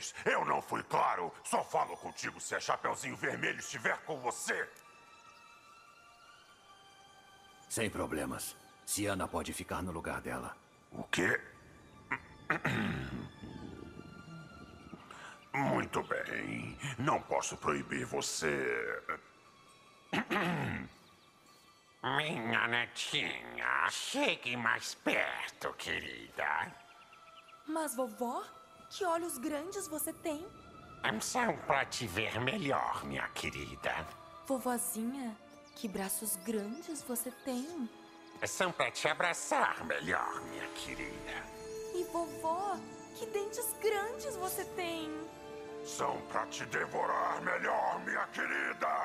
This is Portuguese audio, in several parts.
vez. Eu não fui claro. Só falo contigo se a Chapeuzinho Vermelho estiver com você. Sem problemas. Siana pode ficar no lugar dela. O quê? Muito bem. Não posso proibir você. Minha netinha, chegue mais perto, querida. Mas, vovó, que olhos grandes você tem. São pra te ver melhor, minha querida. Vovozinha, que braços grandes você tem. São pra te abraçar melhor, minha querida. E vovó, que dentes grandes você tem. São pra te devorar melhor, minha querida.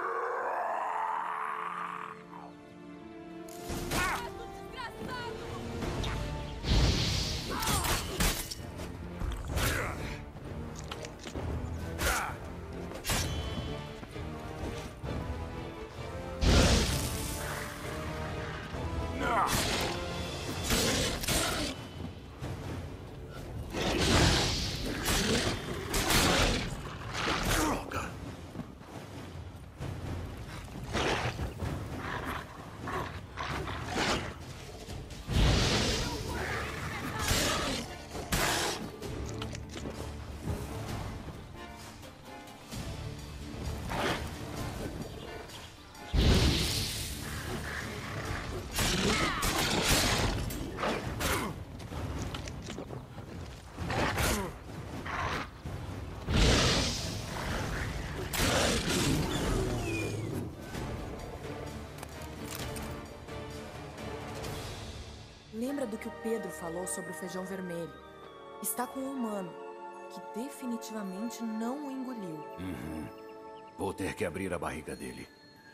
Lembra do que o Pedro falou sobre o feijão vermelho? Está com um humano, que definitivamente não o engoliu. Vou ter que abrir a barriga dele.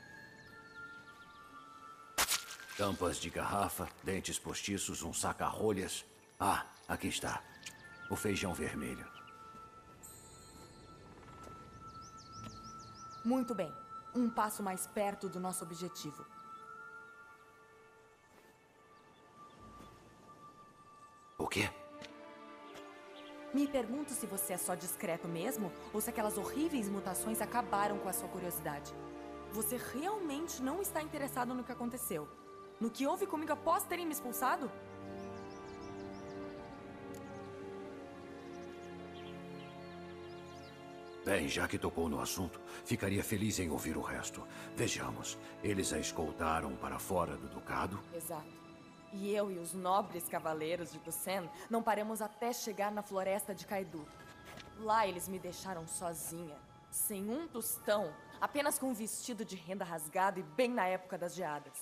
Tampas de garrafa, dentes postiços, um saca-rolhas. Ah, aqui está. O feijão vermelho. Muito bem. Um passo mais perto do nosso objetivo. O quê? Me pergunto se você é só discreto mesmo, ou se aquelas horríveis mutações acabaram com a sua curiosidade. Você realmente não está interessado no que aconteceu? No que houve comigo após terem me expulsado? Bem, já que tocou no assunto, ficaria feliz em ouvir o resto. Vejamos, eles a escoltaram para fora do ducado? Exato. E eu e os nobres cavaleiros de Ducen não paramos até chegar na floresta de Kaidu. Lá eles me deixaram sozinha, sem um tostão, apenas com um vestido de renda rasgado e bem na época das geadas.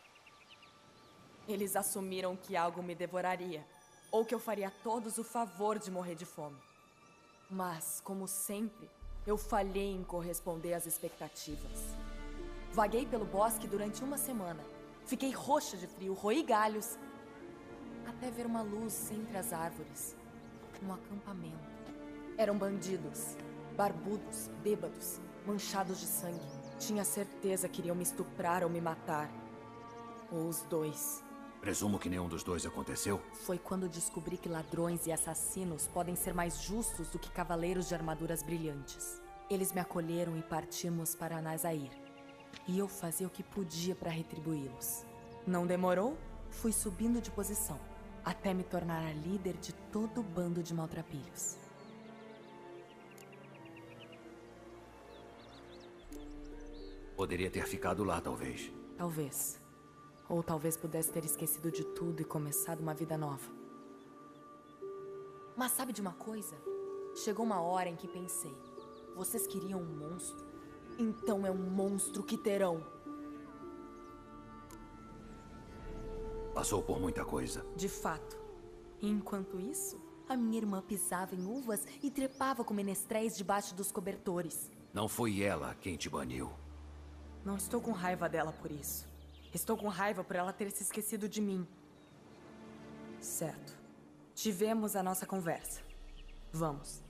Eles assumiram que algo me devoraria, ou que eu faria a todos o favor de morrer de fome. Mas, como sempre, eu falhei em corresponder às expectativas. Vaguei pelo bosque durante uma semana. Fiquei roxa de frio, roí galhos, até ver uma luz entre as árvores. Um acampamento. Eram bandidos, barbudos, bêbados, manchados de sangue. Tinha certeza que iriam me estuprar ou me matar. Ou os dois. Presumo que nenhum dos dois aconteceu? Foi quando descobri que ladrões e assassinos podem ser mais justos do que cavaleiros de armaduras brilhantes. Eles me acolheram e partimos para Nazair. E eu fazia o que podia para retribuí-los. Não demorou? Fui subindo de posição, até me tornar a líder de todo o bando de maltrapilhos. Poderia ter ficado lá, talvez. Talvez. Ou talvez pudesse ter esquecido de tudo e começado uma vida nova. Mas sabe de uma coisa? Chegou uma hora em que pensei: vocês queriam um monstro? Então é um monstro que terão. Passou por muita coisa. De fato. Enquanto isso, a minha irmã pisava em uvas e trepava com menestréis debaixo dos cobertores. Não foi ela quem te baniu. Não estou com raiva dela por isso. Estou com raiva por ela ter se esquecido de mim. Certo. Tivemos a nossa conversa. Vamos.